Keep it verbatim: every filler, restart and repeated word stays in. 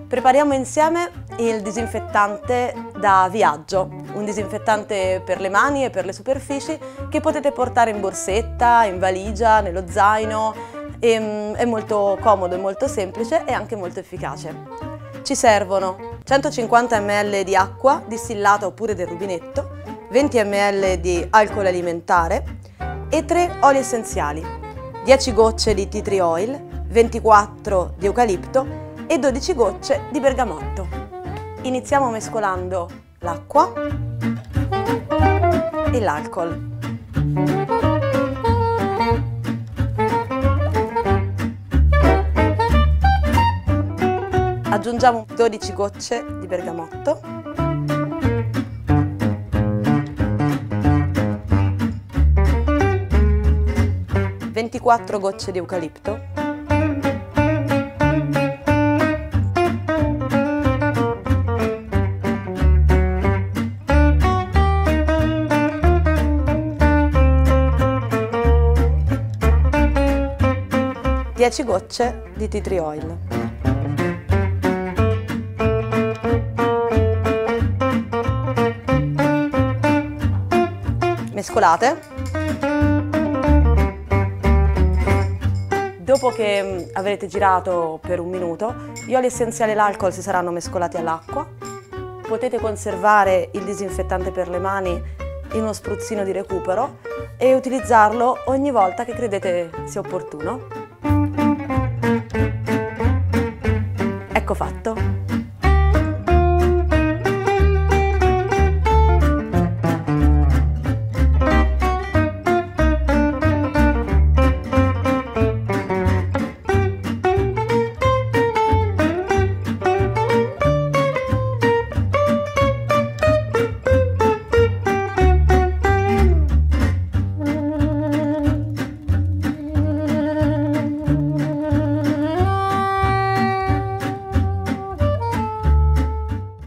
Prepariamo insieme il disinfettante da viaggio, un disinfettante per le mani e per le superfici che potete portare in borsetta, in valigia, nello zaino. E, è molto comodo, è molto semplice e anche molto efficace. Ci servono centocinquanta millilitri di acqua distillata oppure del rubinetto, venti millilitri di alcol alimentare e tre oli essenziali, dieci gocce di tea tree oil, ventiquattro di eucalipto e dodici gocce di bergamotto. Iniziamo mescolando l'acqua e l'alcol. Aggiungiamo dodici gocce di bergamotto. ventiquattro gocce di eucalipto. dieci gocce di tea tree oil. Mescolate. Dopo che avrete girato per un minuto, gli oli essenziali e l'alcol si saranno mescolati all'acqua. Potete conservare il disinfettante per le mani in uno spruzzino di recupero e utilizzarlo ogni volta che credete sia opportuno.